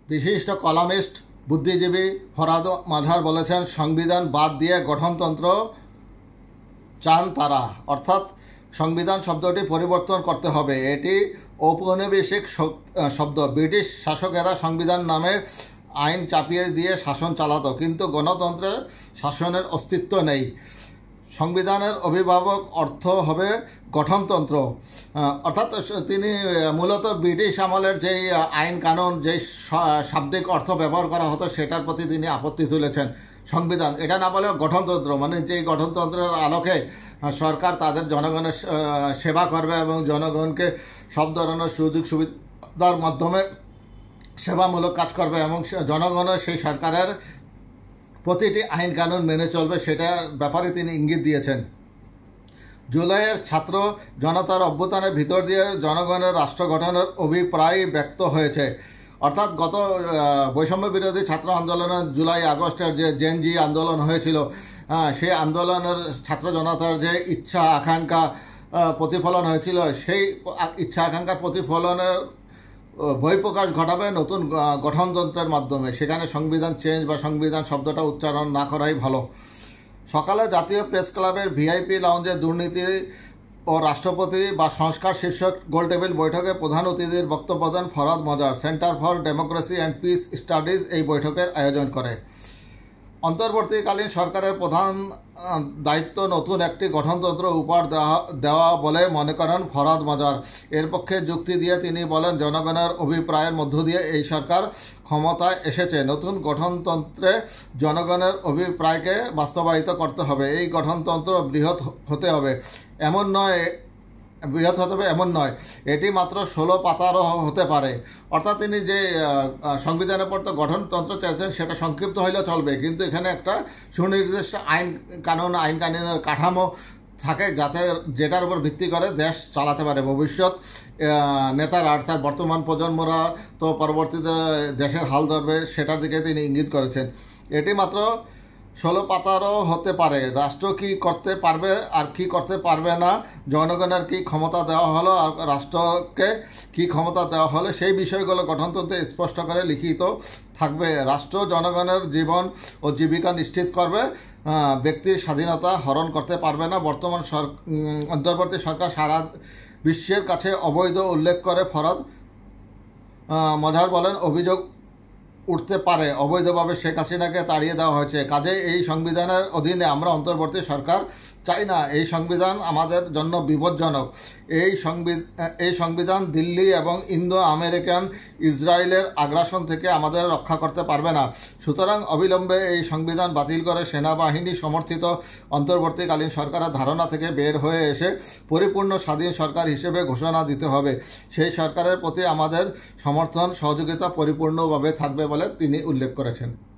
বিশিষ্ট কলামিস্ট বুদ্ধিজীবী ফরহাদ মাঝার বলেছেন, সংবিধান বাদ দিয়ে গঠনতন্ত্র চান তারা, অর্থাৎ সংবিধান শব্দটি পরিবর্তন করতে হবে। এটি ঔপনিবেশিক শব্দ। ব্রিটিশ শাসকেরা সংবিধান নামে আইন চাপিয়ে দিয়ে শাসন চালাতো, কিন্তু গণতন্ত্রে শাসনের অস্তিত্ব নেই। সংবিধানের অভিভাবক অর্থ হবে গঠনতন্ত্র। অর্থাৎ তিনি মূলত ব্রিটিশ আমলের যেই আইন কানুন, যেই শাব্দিক অর্থ ব্যবহার করা হতো সেটার প্রতি তিনি আপত্তি তুলেছেন। সংবিধান এটা না বলে গঠনতন্ত্র, মানে যেই গঠনতন্ত্রের আলোকে সরকার তাদের জনগণের সেবা করবে এবং জনগণকে সব ধরনের সুযোগ সুবিধার মাধ্যমে সেবামূলক কাজ করবে এবং জনগণের সেই সরকারের প্রতিটি আইন কানুন মেনে চলবে, সেটার ব্যাপারে তিনি ইঙ্গিত দিয়েছেন। জুলাইয়ের ছাত্র জনতার অভ্যুত্থানের ভিতর দিয়ে জনগণের রাষ্ট্র গঠনের অভিপ্রায় ব্যক্ত হয়েছে। অর্থাৎ গত বৈষম্য বিরোধী ছাত্র আন্দোলনের জুলাই আগস্টের যে জেনজি আন্দোলন হয়েছিল, সেই আন্দোলনের ছাত্র জনতার যে ইচ্ছা আকাঙ্ক্ষা প্রতিফলন হয়েছিল, সেই ইচ্ছা আকাঙ্ক্ষা প্রতিফলনের বহিঃপ্রকাশ ঘটাবে নতুন গঠনতন্ত্রের মাধ্যমে। সেখানে সংবিধান চেঞ্জ বা সংবিধান শব্দটা উচ্চারণ না করাই ভালো। সকালে জাতীয় প্রেস ক্লাবের ভিআইপি লাউঞ্জে দুর্নীতি ও রাষ্ট্রপতি বা সংস্কার শীর্ষক গোলটেবিল বৈঠকে প্রধান অতিথির বক্তব্য দেন Farhad Mazhar. Centre for Democracy and Peace Studies এই বৈঠকের আয়োজন করে। অন্তর্বর্তীকালীন সরকারের প্রধান দায়িত্ব নতুন একটি গঠনতন্ত্র উপহার দেওয়া বলে মনে করেন ফরহাদ মজার। এর পক্ষে যুক্তি দিয়ে তিনি বলেন, জনগণের অভিপ্রায়ের মধ্য দিয়ে এই সরকার ক্ষমতায় এসেছে। নতুন গঠনতন্ত্রে জনগণের অভিপ্রায়কে বাস্তবায়িত করতে হবে। এই গঠনতন্ত্র বৃহৎ হতে হবে এমন নয়, এটি মাত্র 16 পাতারও হতে পারে। অর্থাৎ তিনি যে সংবিধানের পর তো গঠনতন্ত্র চাইছেন সেটা সংক্ষিপ্ত হইলে চলবে, কিন্তু এখানে একটা সুনির্দিষ্ট আইন কানুনের কাঠামো থাকে, যেটার উপর ভিত্তি করে দেশ চালাতে পারে ভবিষ্যৎ নেতারা। অর্থাৎ বর্তমান প্রজন্মরা তো পরবর্তীতে দেশের হাল ধরবে, সেটার দিকে তিনি ইঙ্গিত করেছেন। এটি মাত্র 16 পাতারও হতে পারে। রাষ্ট্র কি করতে পারবে আর কি করতে পারবে না, জনগণের কি ক্ষমতা দেওয়া হলো আর রাষ্ট্রকে কি ক্ষমতা দেওয়া হলো, সেই বিষয়গুলো গঠনতন্ত্রে স্পষ্ট করে লিখিত থাকবে। রাষ্ট্র জনগণের জীবন ও জীবিকা নিশ্চিত করবে, ব্যক্তির স্বাধীনতা হরণ করতে পারবে না। বর্তমান অন্তর্বর্তী সরকার সারা বিশ্বের কাছে অবৈধ উল্লেখ করে ফরহাদ মজার বলেন, অভিযোগ উঠতে পারে অবৈধভাবে শেখ হাসিনাকে তাড়িয়ে দেওয়া হয়েছে। কাজে এই সংবিধানের অধীনে আমরা অন্তর্বর্তী সরকার চাই না। এই সংবিধান আমাদের জন্য বিপজ্জনক। এই সংবিধান দিল্লি এবং ইন্দো আমেরিকান ইসরায়েলের আগ্রাসন থেকে আমাদের রক্ষা করতে পারবে না। সুতরাং অবিলম্বে এই সংবিধান বাতিল করে সেনাবাহিনী সমর্থিত অন্তর্বর্তীকালীন সরকারের ধারণা থেকে বের হয়ে এসে পরিপূর্ণ স্বাধীন সরকার হিসেবে ঘোষণা দিতে হবে। সেই সরকারের প্রতি আমাদের সমর্থন সহযোগিতা পরিপূর্ণভাবে থাকবে বলে তিনি উল্লেখ করেছেন।